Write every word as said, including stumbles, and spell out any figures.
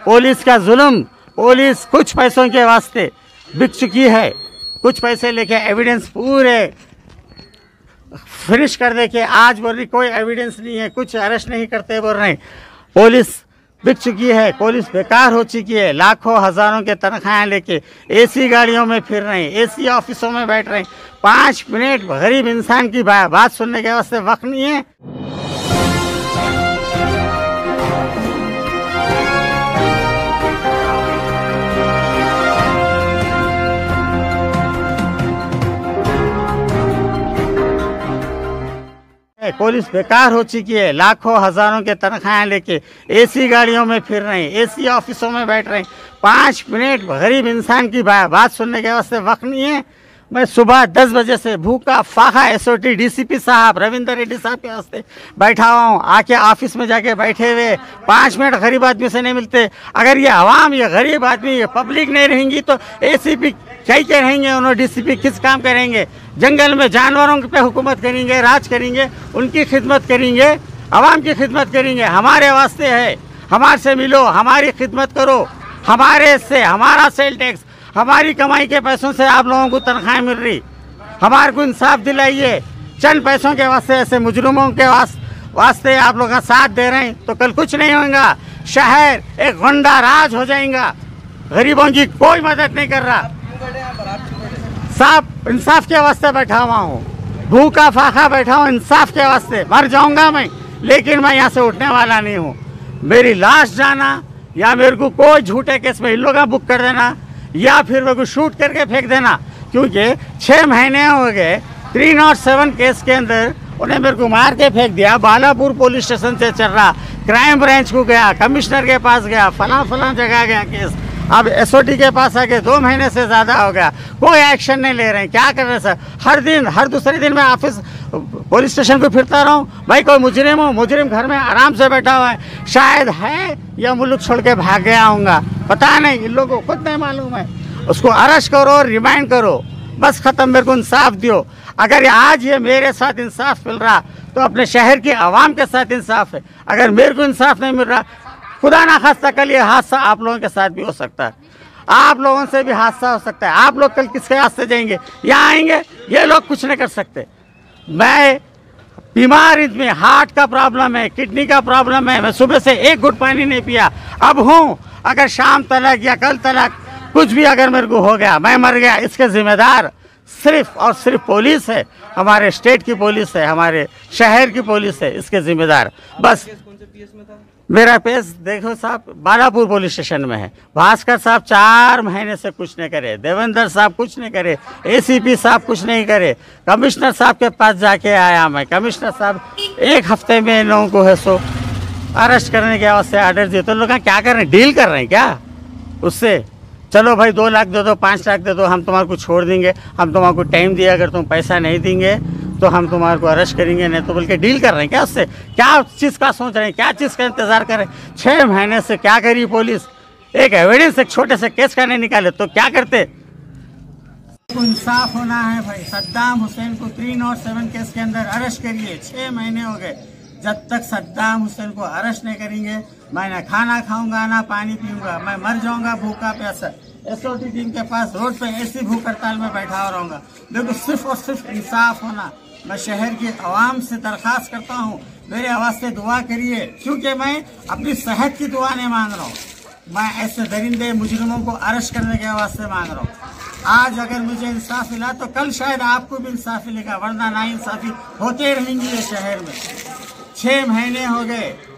Police का जुल्म, police कुछ पैसों के वास्ते बिक चुकी है। कुछ पैसे लेके एविडेंस पूरे फिनिश कर दे के आज बोल रही कोई एविडेंस नहीं है, कुछ अरेस्ट नहीं करते बोल रहे। पुलिस बिक चुकी है, पुलिस बेकार हो चुकी है। लाखों हजारों के तनख्वाहें लेके एसी गाड़ियों में फिर रहे हैं, एसी ऑफिसों में बैठ रहे हैं। पाँच मिनट गरीब इंसान की बा, बात सुनने के वास्ते वक्त नहीं है। पुलिस बेकार हो चुकी है, लाखों हजारों के तनख्वाहें लेके एसी गाड़ियों में फिर रहे हैं, एसी ऑफिसों में बैठ रहे हैं। पाँच मिनट गरीब इंसान की बा, बात सुनने के वास्ते वक्त नहीं है। मैं सुबह दस बजे से भूखा फाखा एसओटी डीसीपी साहब रविंदर रेड्डी साहब के वास्ते बैठा हुआ हूँ। आके ऑफिस में जाके बैठे हुए पाँच मिनट गरीब आदमी से नहीं मिलते। अगर ये आवाम, ये गरीब आदमी, ये पब्लिक नहीं रहेंगी तो एसीपी क्या क्या रहेंगे, उन्होंने डीसीपी किस काम करेंगे? जंगल में जानवरों पे हुकूमत करेंगे, राज करेंगे, उनकी खिदमत करेंगे, आवाम की खिदमत करेंगे। हमारे वास्ते है, हमारे से मिलो, हमारी खिदमत करो। हमारे से, हमारा सेल टैक्स, हमारी कमाई के पैसों से आप लोगों को तनख्वाह मिल रही। हमारे को इंसाफ दिलाइए। चंद पैसों के वास्ते ऐसे मुजरिमों के वास्ते आप लोग का साथ दे रहे हैं तो कल कुछ नहीं होगा। शहर एक गुंडा राज हो जाएगा। गरीबों की कोई मदद नहीं कर रहा। साहब इंसाफ के वास्ते बैठा हुआ हूँ, भूखा फाखा बैठा हूँ इंसाफ के वास्ते। मर जाऊंगा मैं, लेकिन मैं यहाँ से उठने वाला नहीं हूँ। मेरी लाश जाना या मेरे को कोई झूठे केस में इन लोगों का बुक कर देना या फिर मेरे को शूट करके फेंक देना, क्योंकि छः महीने हो गए थ्री नॉट सेवन केस के अंदर उन्हें मेरे को मार के फेंक दिया। बालापुर पुलिस स्टेशन से चल रहा, क्राइम ब्रांच को गया, कमिश्नर के पास गया, फला फला जगह गया केस। अब एसओटी के पास आके दो महीने से ज़्यादा हो गया, कोई एक्शन नहीं ले रहे हैं। क्या कर रहे हैं सर? हर दिन हर दूसरे दिन मैं ऑफिस पुलिस स्टेशन को फिरता रहूं, भाई कोई मुजरिम हो, मुजरिम घर में आराम से बैठा हुआ है, शायद है या मुल्क छोड़ के भाग गया होगा, पता नहीं, इन लोगों को खुद नहीं मालूम है। उसको अरेस्ट करो, रिमांड करो, बस ख़त्म। मेरे को इंसाफ दियो। अगर आज ये मेरे साथ इंसाफ मिल रहा तो अपने शहर की आवाम के साथ इंसाफ है। अगर मेरे को इंसाफ नहीं मिल रहा, खुदा ना खास्ता कल ये हादसा आप लोगों के साथ भी हो सकता है, आप लोगों से भी हादसा हो सकता है। आप लोग कल किसके रास्ते जाएंगे? यहाँ आएंगे, ये लोग कुछ नहीं कर सकते। मैं बीमार इसमें हार्ट का प्रॉब्लम है, किडनी का प्रॉब्लम है, मैं सुबह से एक घुट पानी नहीं पिया, अब हूँ। अगर शाम तलक या कल तलक कुछ भी अगर मेरे को हो गया, मैं मर गया, इसके जिम्मेदार सिर्फ और सिर्फ पुलिस है। हमारे स्टेट की पुलिस है, हमारे शहर की पुलिस है, इसके जिम्मेदार। बस मेरा पेश देखो साहब, बालापुर पुलिस स्टेशन में है। भास्कर साहब चार महीने से कुछ नहीं करे, देवेंद्र साहब कुछ नहीं करे, एसीपी साहब कुछ नहीं करे। कमिश्नर साहब के पास जाके आया मैं, कमिश्नर साहब एक हफ्ते में इन लोगों को है सो अरेस्ट करने के वास्ते आर्डर दिए। तो लोग क्या कर रहे हैं? डील कर रहे हैं क्या उससे? चलो भाई दो लाख दे दो, पाँच लाख दे दो, हम तुम्हारे को छोड़ देंगे, हम तुम्हारे को टाइम दिया, अगर तुम पैसा नहीं देंगे तो हम तुम्हारे को अरेस्ट करेंगे, नहीं तो बोल के डील कर रहे हैं क्या उससे? क्या चीज़ का सोच रहे हैं, क्या चीज़ का इंतजार कर रहे हैं? छः महीने से क्या करी पुलिस? एक एविडेंस एक छोटे से केस का नहीं निकाले तो क्या करते? इंसाफ होना है भाई। सद्दाम हुसैन को थ्री नॉट सेवन केस के अंदर अरेस्ट करिए। छः महीने हो गए, जब तक सद्दाम हुसैन को अरेस्ट नहीं करेंगे मैं ना खाना खाऊंगा ना पानी पीऊंगा, मैं मर जाऊंगा भूखा प्यासा। एसओटी टीम के पास रोड पे ऐसी भूख हड़ताल में बैठा हो रहूंगा। देखो सिर्फ और सिर्फ इंसाफ होना। मैं शहर के आवाम से दरख्वास्त करता हूँ, मेरे आवाज से दुआ करिए, क्योंकि मैं अपनी सेहत की दुआ नहीं मांग रहा हूँ, मैं ऐसे दरिंदे मुजरिमों को अरेस्ट करने के वास्ते मांग रहा हूँ। आज अगर मुझे इंसाफ मिला तो कल शायद आपको भी इंसाफ मिलेगा, वरना ना इंसाफी होते रहेंगी ये शहर में। छः महीने हो गए